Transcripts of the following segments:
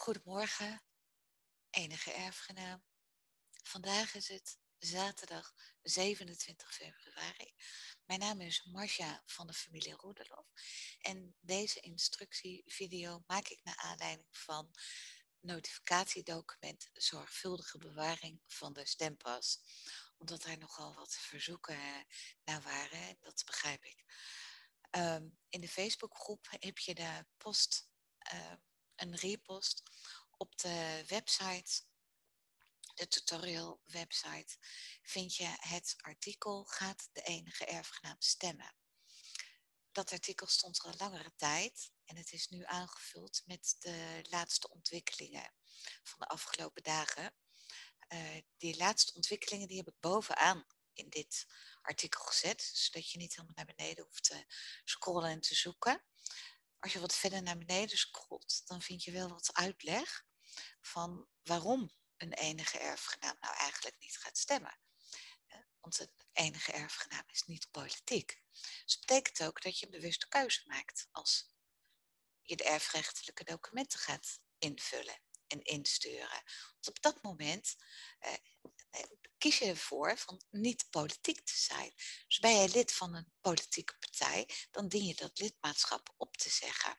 Goedemorgen, enige erfgenaam. Vandaag is het zaterdag 27 februari. Mijn naam is Marja van de familie Roedelof en deze instructievideo maak ik naar aanleiding van notificatiedocument zorgvuldige bewaring van de stempas. Omdat er nogal wat verzoeken naar waren, dat begrijp ik. In de Facebookgroep heb je de post, een repost op de website, de tutorial website, vind je het artikel Gaat de enige erfgenaam stemmen? Dat artikel stond er al langere tijd en het is nu aangevuld met de laatste ontwikkelingen van de afgelopen dagen. Die laatste ontwikkelingen die heb ik bovenaan in dit artikel gezet, zodat je niet helemaal naar beneden hoeft te scrollen en te zoeken. Als je wat verder naar beneden scrolt, dan vind je wel wat uitleg van waarom een enige erfgenaam nou eigenlijk niet gaat stemmen. Want een enige erfgenaam is niet politiek. Dus dat betekent ook dat je een bewuste keuze maakt als je de erfrechtelijke documenten gaat invullen en insturen. Want op dat moment kies je ervoor van niet politiek te zijn. Dus ben jij lid van een politieke partij, dan dien je dat lidmaatschap op te zeggen.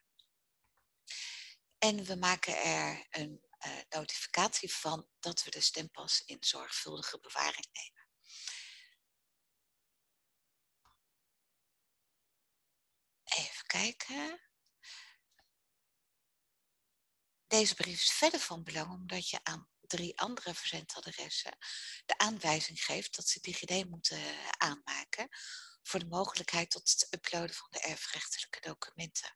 En we maken er een notificatie van dat we de stempas in zorgvuldige bewaring nemen. Even kijken. Deze brief is verder van belang omdat je aan 3 andere verzendadressen de aanwijzing geeft dat ze DigiD moeten aanmaken voor de mogelijkheid tot het uploaden van de erfrechtelijke documenten.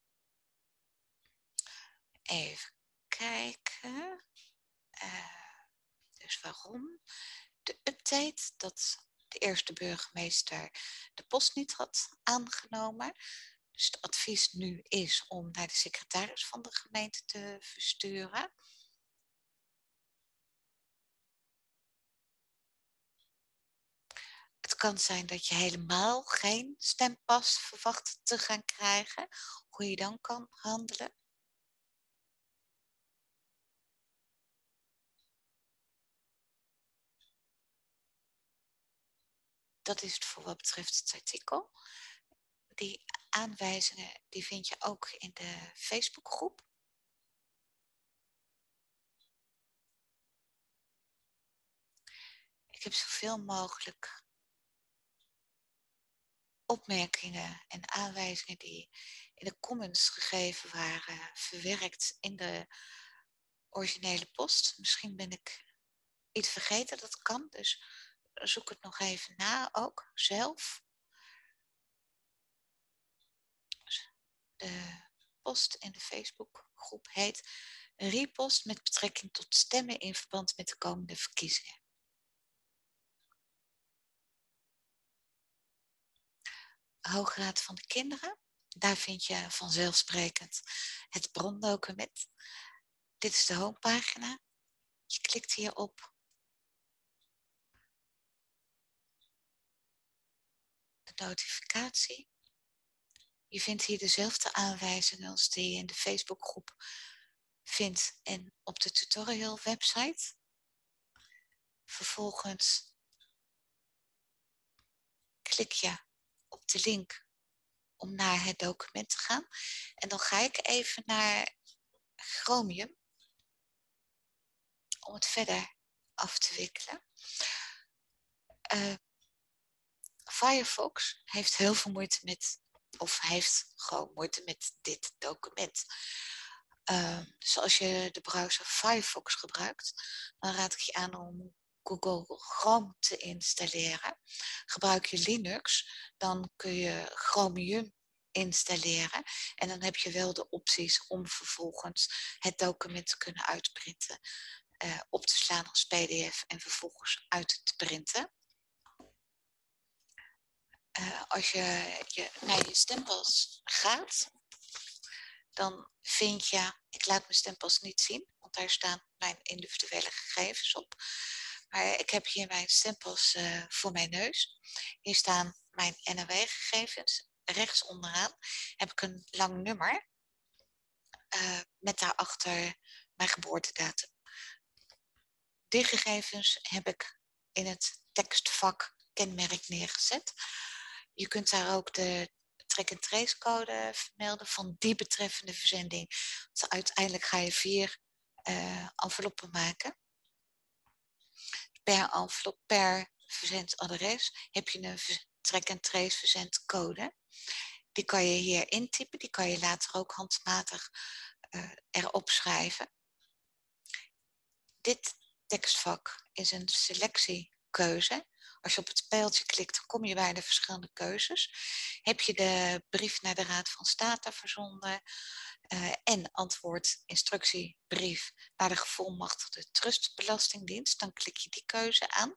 Even kijken. Dus waarom? De update dat de eerste burgemeester de post niet had aangenomen. Dus het advies nu is om naar de secretaris van de gemeente te versturen. Het kan zijn dat je helemaal geen stempas verwacht te gaan krijgen. Hoe je dan kan handelen. Dat is het voor wat betreft het artikel. Die aanwijzingen die vind je ook in de Facebookgroep. Ik heb zoveel mogelijk opmerkingen en aanwijzingen die in de comments gegeven waren, verwerkt in de originele post. Misschien ben ik iets vergeten, dat kan, dus zoek het nog even na ook zelf. De post in de Facebookgroep heet Repost met betrekking tot stemmen in verband met de komende verkiezingen. Hoge Raad van de Kinderen. Daar vind je vanzelfsprekend het brondocument. Dit is de homepagina. Je klikt hierop. De notificatie. Je vindt hier dezelfde aanwijzingen als die je in de Facebookgroep vindt en op de tutorial website. Vervolgens klik je op de link om naar het document te gaan. En dan ga ik even naar Chromium om het verder af te wikkelen. Firefox heeft heel veel moeite met, of heeft gewoon moeite met dit document. Dus als je de browser Firefox gebruikt, dan raad ik je aan om Google Chrome te installeren. Gebruik je Linux, dan kun je Chromium installeren en dan heb je wel de opties om vervolgens het document te kunnen uitprinten, op te slaan als PDF en vervolgens uit te printen. Als je naar je stempas gaat, dan vind je, ik laat mijn stempas niet zien, want daar staan mijn individuele gegevens op. Maar ik heb hier mijn stempas voor mijn neus. Hier staan mijn NOW-gegevens. Rechts onderaan heb ik een lang nummer met daarachter mijn geboortedatum. Die gegevens heb ik in het tekstvak kenmerk neergezet. Je kunt daar ook de track-and-trace code vermelden van die betreffende verzending. Dus uiteindelijk ga je 4 enveloppen maken. Per envelop, per verzendadres heb je een track-and-trace verzendcode. Die kan je hier intypen, die kan je later ook handmatig erop schrijven. Dit tekstvak is een selectiekeuze. Als je op het pijltje klikt, dan kom je bij de verschillende keuzes. Heb je de brief naar de Raad van State verzonden en antwoord instructiebrief naar de gevolmachtigde Trustbelastingdienst, dan klik je die keuze aan.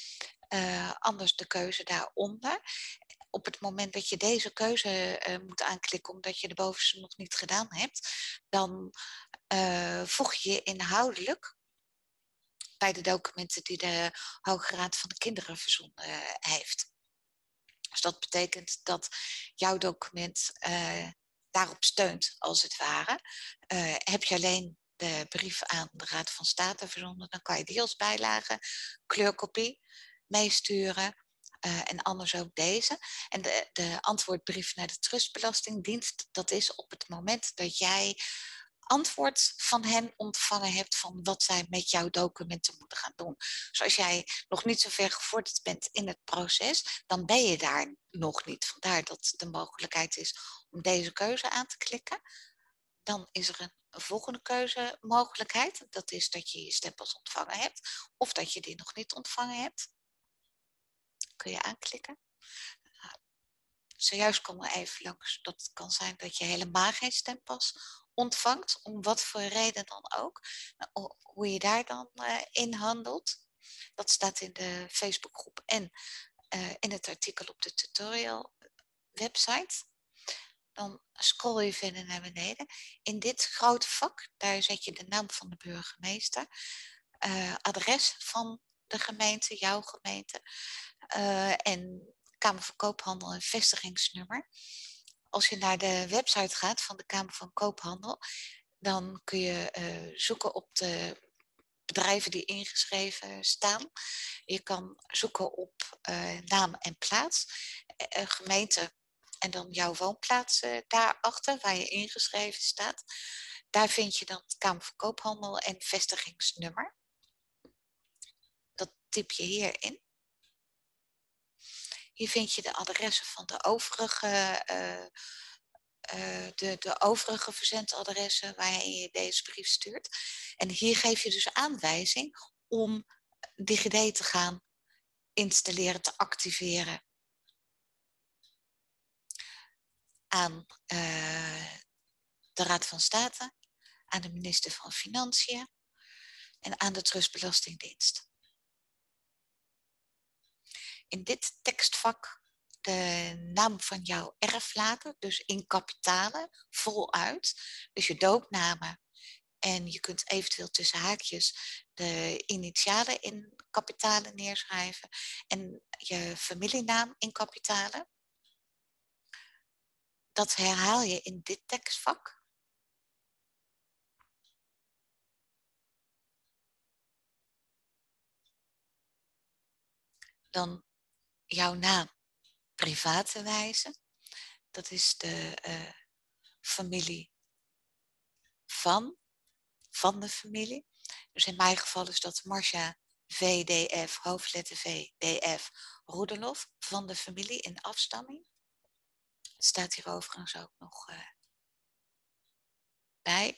Anders de keuze daaronder. Op het moment dat je deze keuze moet aanklikken omdat je de bovenste nog niet gedaan hebt, dan voeg je inhoudelijk bij de documenten die de Hoge Raad van de Kinderen verzonden heeft. Dus dat betekent dat jouw document daarop steunt, als het ware. Heb je alleen de brief aan de Raad van State verzonden, dan kan je die als bijlage, kleurkopie meesturen. En anders ook deze. En de antwoordbrief naar de Trustbelastingdienst, dat is op het moment dat jij antwoord van hen ontvangen hebt van wat zij met jouw documenten moeten gaan doen. Dus als jij nog niet zo ver gevorderd bent in het proces, dan ben je daar nog niet. Vandaar dat de mogelijkheid is om deze keuze aan te klikken. Dan is er een volgende keuzemogelijkheid. Dat is dat je je stempels ontvangen hebt of dat je die nog niet ontvangen hebt. Kun je aanklikken. Zojuist komen we even langs dat het kan zijn dat je helemaal geen stempas ontvangt, om wat voor reden dan ook. Hoe je daar dan in handelt, dat staat in de Facebookgroep en in het artikel op de tutorial website. Dan scroll je verder naar beneden. In dit grote vak, daar zet je de naam van de burgemeester, adres van de gemeente, jouw gemeente, en Kamer van Koophandel en vestigingsnummer. Als je naar de website gaat van de Kamer van Koophandel, dan kun je zoeken op de bedrijven die ingeschreven staan. Je kan zoeken op naam en plaats, gemeente en dan jouw woonplaats daarachter, waar je ingeschreven staat. Daar vind je dan de Kamer van Koophandel en vestigingsnummer. Dat typ je hierin. Hier vind je de adressen van de overige, de overige verzendadressen waarheen je deze brief stuurt. En hier geef je dus aanwijzing om DigiD te gaan installeren, te activeren aan de Raad van State, aan de minister van Financiën en aan de Trustbelastingdienst. In dit tekstvak de naam van jouw erflater, dus in kapitalen, voluit. Dus je doopnamen. En je kunt eventueel tussen haakjes de initialen in kapitalen neerschrijven. En je familienaam in kapitalen. Dat herhaal je in dit tekstvak. Dan jouw naam private wijze. Dat is de familie van de familie. Dus in mijn geval is dat Marcia VDF, hoofdletter V, DF, Roedelof, van de familie in afstamming. Het staat hier overigens ook nog bij.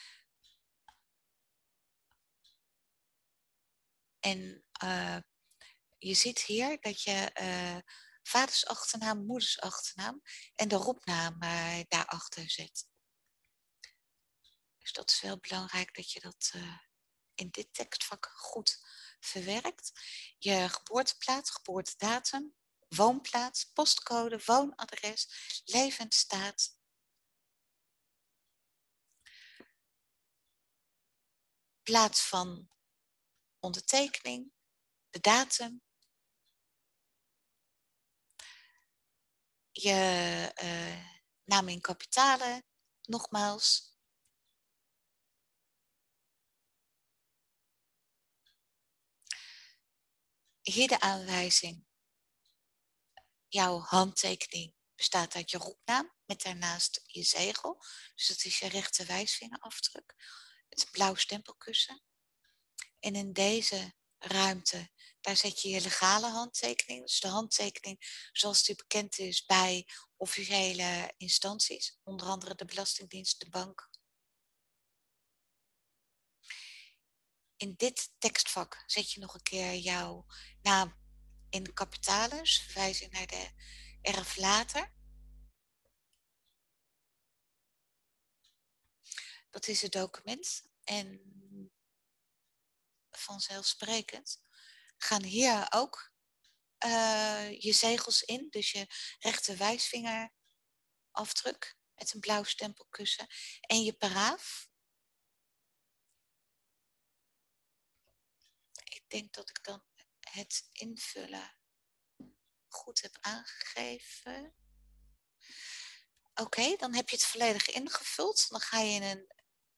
En je ziet hier dat je vaders achternaam, moeders achternaam en de roepnaam daarachter zet. Dus dat is wel belangrijk dat je dat in dit tekstvak goed verwerkt. Je geboorteplaats, geboortedatum, woonplaats, postcode, woonadres, levensstaat. Plaats van ondertekening, de datum. Je naam in kapitalen, nogmaals. Hier de aanwijzing. Jouw handtekening bestaat uit je roepnaam met daarnaast je zegel. Dus dat is je rechter wijsvingerafdruk. Het is een blauw stempelkussen. En in deze ruimte, daar zet je je legale handtekening. Dus de handtekening zoals die bekend is bij officiële instanties. Onder andere de Belastingdienst, de bank. In dit tekstvak zet je nog een keer jouw naam in kapitalen. Dus verwijzing naar de erf later. Dat is het document. En vanzelfsprekend gaan hier ook je zegels in. Dus je rechter wijsvingerafdruk met een blauw stempelkussen. En je paraaf. Ik denk dat ik dan het invullen goed heb aangegeven. Oké, dan heb je het volledig ingevuld. Dan ga je in een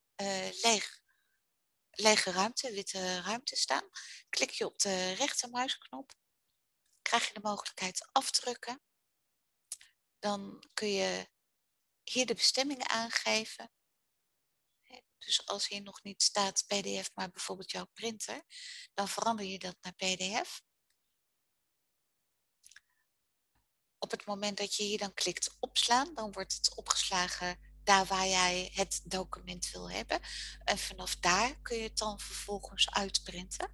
lege ruimte, witte ruimte staan. Klik je op de rechtermuisknop. Krijg je de mogelijkheid afdrukken. Dan kun je hier de bestemming aangeven. Dus als hier nog niet staat PDF, maar bijvoorbeeld jouw printer, dan verander je dat naar PDF. Op het moment dat je hier dan klikt opslaan, dan wordt het opgeslagen daar waar jij het document wil hebben. En vanaf daar kun je het dan vervolgens uitprinten.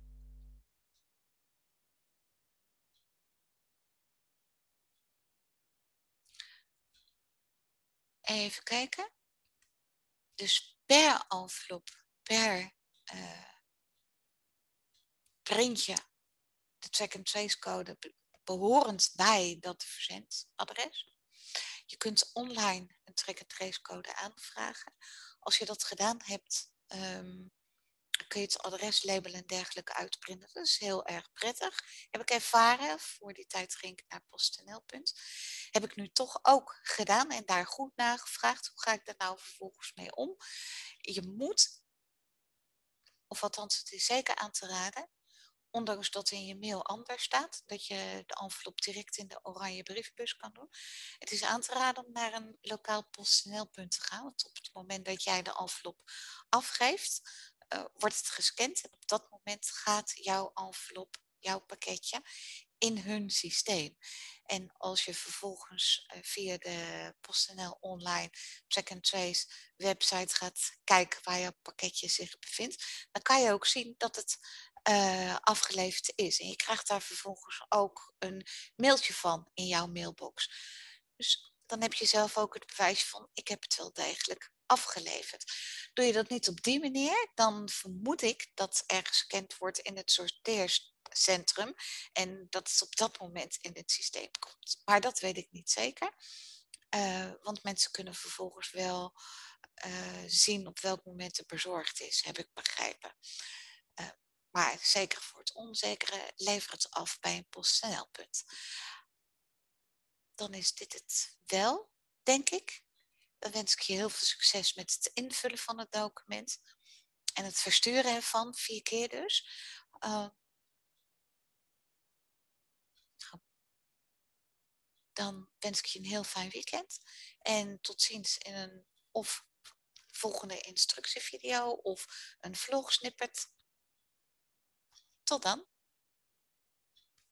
Even kijken. Dus per envelop, per print je de track and trace code behorend bij dat verzendadres. Je kunt online een track and trace code aanvragen. Als je dat gedaan hebt, kun je het adreslabel en dergelijke uitprinten. Dat is heel erg prettig. Heb ik ervaren. Voor die tijd ging ik naar PostNL. Heb ik nu toch ook gedaan en daar goed naar gevraagd. Hoe ga ik daar nou vervolgens mee om? Je moet, of althans het is zeker aan te raden, ondanks dat in je mail anders staat, dat je de envelop direct in de oranje brievenbus kan doen. Het is aan te raden om naar een lokaal PostNL-punt te gaan. Want op het moment dat jij de envelop afgeeft, wordt het gescand. En op dat moment gaat jouw envelop, jouw pakketje, in hun systeem. En als je vervolgens via de PostNL online track and trace website gaat kijken waar jouw pakketje zich bevindt, dan kan je ook zien dat het afgeleverd is. En je krijgt daar vervolgens ook een mailtje van in jouw mailbox. Dus dan heb je zelf ook het bewijs van ik heb het wel degelijk afgeleverd. Doe je dat niet op die manier, dan vermoed ik dat er gescand wordt in het sorteercentrum en dat het op dat moment in het systeem komt. Maar dat weet ik niet zeker. Want mensen kunnen vervolgens wel zien op welk moment het bezorgd is, heb ik begrepen. Maar zeker voor het onzekere, lever het af bij een PostNL-punt. Dan is dit het wel, denk ik. Dan wens ik je heel veel succes met het invullen van het document. En het versturen ervan, 4 keer dus. Dan wens ik je een heel fijn weekend. En tot ziens in een of volgende instructievideo of een vlogsnippet. Tot dan.